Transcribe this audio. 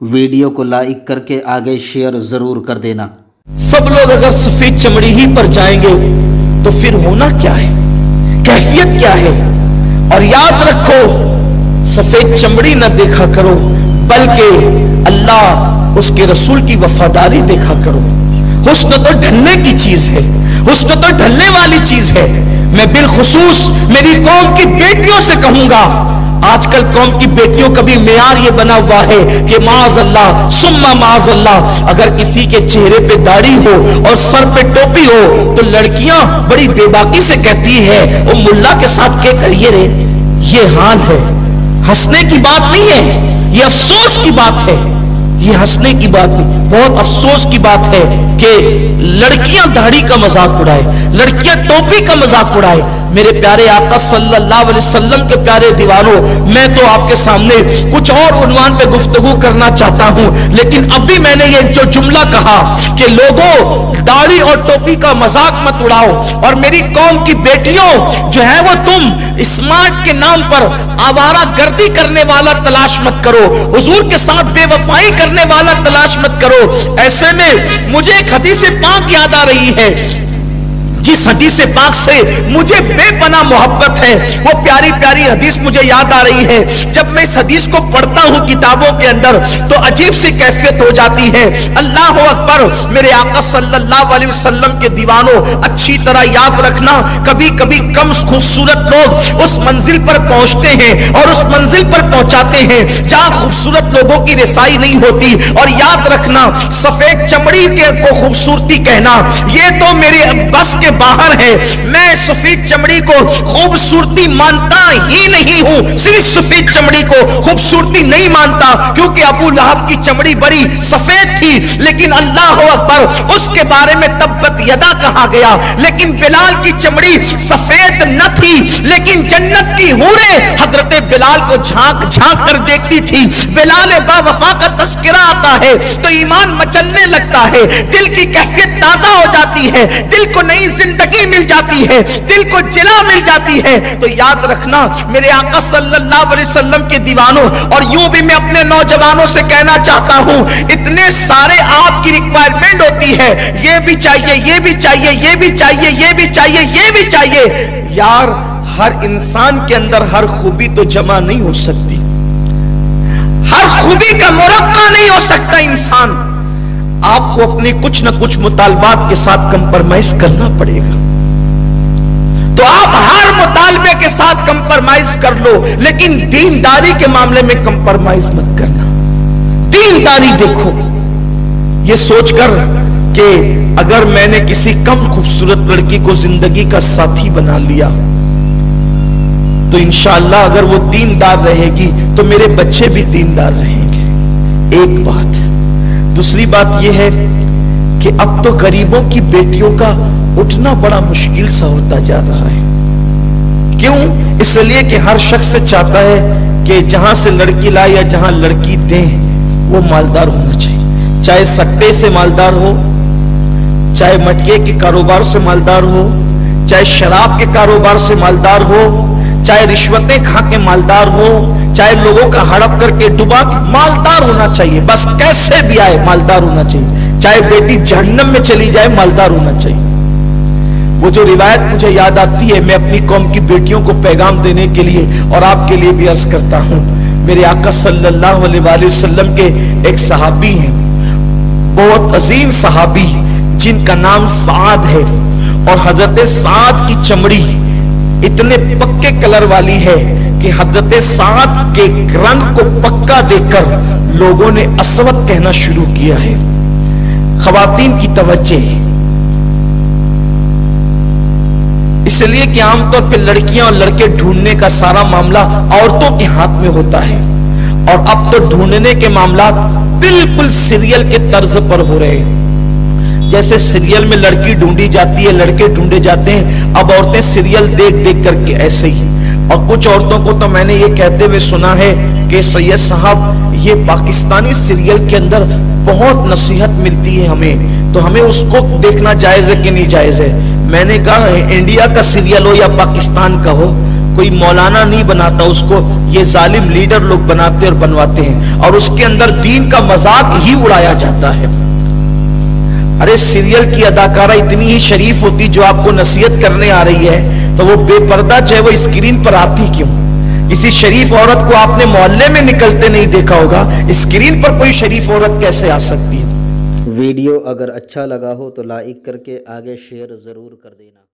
Video کو like کر کے آگے شیئر ضرور کر دینا۔ سب لوگ اگر سفید چمڑی ہی پر جائیں گے تو پھر ہونا کیا ہے، کیفیت کیا ہے؟ اور یاد رکھو، سفید چمڑی نہ دیکھا کرو بلکہ اللہ اس کے رسول کی وفاداری دیکھا کرو۔ حسن تو ڈھلنے کی چیز ہے، حسن تو ڈھلنے والی چیز ہے۔ میں بالخصوص میری قوم کی بیٹیوں سے کہوں گا، آج کل قوم کی بیٹیوں کا بھی معیار یہ بنا ہوا ہے کہ معاذ اللہ ثم معاذ اللہ، اگر کسی کے چہرے پہ داڑھی ہو اور سر پہ ٹوپی ہو تو لڑکیاں بڑی بے باکی سے کہتی ہے وہ ملا کے ساتھ کیا کریے رے۔ یہ حال ہے، ہنسنے کی بات نہیں ہے، یہ افسوس کی بات ہے، یہ ہنسنے کی بات نہیں، بہت افسوس کی بات ہے کہ لڑکیاں داڑھی کا مذاق اڑائے، لڑکیاں ٹوپی کا مذاق اڑائے۔ میرے پیارے آقا صلی اللہ علیہ وسلم کے پیارے دیوانوں، میں تو آپ کے سامنے کچھ اور عنوان پہ گفتگو کرنا چاہتا ہوں، لیکن ابھی میں نے یہ جو جملہ کہا کہ لوگوں داڑھی اور ٹوپی کا مذاق مت اڑاؤ، اور میری قوم کی بیٹیوں جو ہے وہ تم اسمارٹ کے نام پر آوارہ گردی کرنے والا تلاش مت کرو، حضور کے ساتھ بے وفائی کرنے والا تلاش مت کرو۔ ایسے میں مجھے ایک حدیث پاک یاد آ رہی ہے، جس حدیث پاک سے مجھے بے پناہ محبت ہے، وہ پیاری پیاری حدیث مجھے یاد آ رہی ہے۔ جب میں اس حدیث کو پڑھتا ہوں کتابوں کے اندر تو عجیب سی کیفیت ہو جاتی ہے۔ اللہ اکبر، میرے آقا صلی اللہ علیہ وسلم کے دیوانوں اچھی طرح یاد رکھنا، کبھی کبھی کم خوبصورت لوگ اس منزل پر پہنچتے ہیں اور اس منزل پر پہنچاتے ہیں جہاں خوبصورت لوگوں کی رسائی نہیں ہوتی، اور یاد رکھنا سفید چمڑی کے کو خوبصورتی کہنا یہ تو میرے بس کے باہر ہے۔ میں سفید چمڑی کو خوبصورتی مانتا ہی نہیں ہوں، صرف سفید چمڑی کو خوبصورتی نہیں مانتا، کیونکہ ابو لہب کی چمڑی بڑی سفید تھی، لیکن اللہ اکبر اس کے بارے میں تبت یدا کہا گیا۔ لیکن بلال کی چمڑی سفید نہ تھی، لیکن جنت کی حوریں حضرت بلال کو جھانک جھانک کر دیکھتی تھی۔ بلال با وفا کا تذکرہ آتا ہے تو ایمان مچلنے لگتا ہے، دل کی کیفیت تازہ ہو جاتی ہے، دل کو نئی زندگی مل جاتی ہے، دل کو جلا مل جاتی ہے۔ تو یاد رکھنا میرے آقا صلی اللہ علیہ وسلم کے دیوانوں، اور یوں بھی میں اپنے نوجوانوں سے کہنا چاہتا ہوں، اتنے سارے آپ کی ریکوائرمنٹ ہوتی ہے، یہ بھی چاہیے، یہ بھی چاہیے، یہ بھی چاہیے، یہ بھی چاہیے، یہ بھی چاہیے۔ یار ہر انسان کے اندر ہر خوبی تو جمع نہیں ہو سکتی، ہر خوبی کا مرقع نہیں ہو سکتا انسان۔ آپ کو اپنے کچھ نہ کچھ مطالبات کے ساتھ کمپرمائز کرنا پڑے گا، تو آپ ہر مطالبے کے ساتھ کمپرمائز کر لو، لیکن دینداری کے معاملے میں کمپرمائز مت کرنا۔ دینداری دیکھو، یہ سوچ کر کہ اگر میں نے کسی کم خوبصورت لڑکی کو زندگی کا ساتھی بنا لیا تو انشاءاللہ اگر وہ دیندار رہے گی تو میرے بچے بھی دیندار رہیں گے، ایک بات۔ دوسری بات یہ ہے کہ اب تو غریبوں کی بیٹیوں کا اٹھنا بڑا مشکل سا ہوتا جا رہا ہے۔ کیوں؟ اس لیے کہ ہر شخص چاہتا ہے کہ جہاں سے لڑکی لائے یا جہاں لڑکی دیں وہ مالدار ہونا چاہیے، چاہے سٹے سے مالدار ہو، چاہے مٹکے کے کاروبار سے مالدار ہو، چاہے شراب کے کاروبار سے مالدار ہو، چاہے رشوتیں کھا کے مالدار ہو، چاہے لوگوں کا ہڑپ کر کے ڈبا کے مالدار ہونا چاہیے، بس کیسے بھی آئے مالدار ہونا چاہیے، چاہے بیٹی جہنم میں چلی جائے مالدار ہونا چاہیے۔ وہ جو روایت مجھے یاد آتی ہے، میں اپنی قوم کی بیٹیوں کو پیغام دینے کے لیے اور آپ کے لیے بھی عرض کرتا ہوں۔ میرے آقا صلی اللہ علیہ وآلہ وسلم کے ایک صحابی ہیں، بہت عظیم صحابی جن کا نام سعد ہے، اور حضرت سعد کی چمڑی اتنے پکے کلر والی ہے کہ حضرت سعد کے رنگ کو پکا دیکھ کر لوگوں نے اسود کہنا شروع کیا ہے۔ خواتین کی توجہ، اس لیے کہ عام طور پہ لڑکیاں اور لڑکے ڈھونڈنے کا سارا معاملہ عورتوں کے ہاتھ میں ہوتا ہے، اور اب تو ڈھونڈنے کے معاملات بالکل سیریل کے طرز پر ہو رہے ہیں۔ جیسے سیریل میں لڑکی ڈھونڈی جاتی ہے، لڑکے ڈھونڈے جاتے ہیں، اب عورتیں سیریل دیکھ دیکھ کر کے ایسے ہی۔ اور کچھ عورتوں کو تو میں نے یہ کہتے ہوئے سنا ہے کہ سید صاحب یہ پاکستانی سیریل کے اندر بہت نصیحت ملتی ہے ہمیں، تو ہمیں اس کو دیکھنا جائز ہے کہ نہیں جائز ہے؟ میں نے کہا انڈیا کا سیریل ہو یا پاکستان کا ہو، کوئی مولانا نہیں بناتا اس کو، یہ ظالم لیڈر لوگ بناتے اور بنواتے ہیں، اور اس کے اندر دین کا مذاق ہی اڑایا جاتا ہے۔ ارے سیریل کی اداکارہ اتنی ہی شریف ہوتی جو آپ کو نصیحت کرنے آ رہی ہے، تو وہ بے پردہ جو ہے وہ اسکرین پر آتی کیوں؟ کسی شریف عورت کو آپ نے محلے میں نکلتے نہیں دیکھا ہوگا، اسکرین پر کوئی شریف عورت کیسے آ سکتی ہے؟ ویڈیو اگر اچھا لگا ہو تو لائک کر کے آگے شیئر ضرور کر دینا۔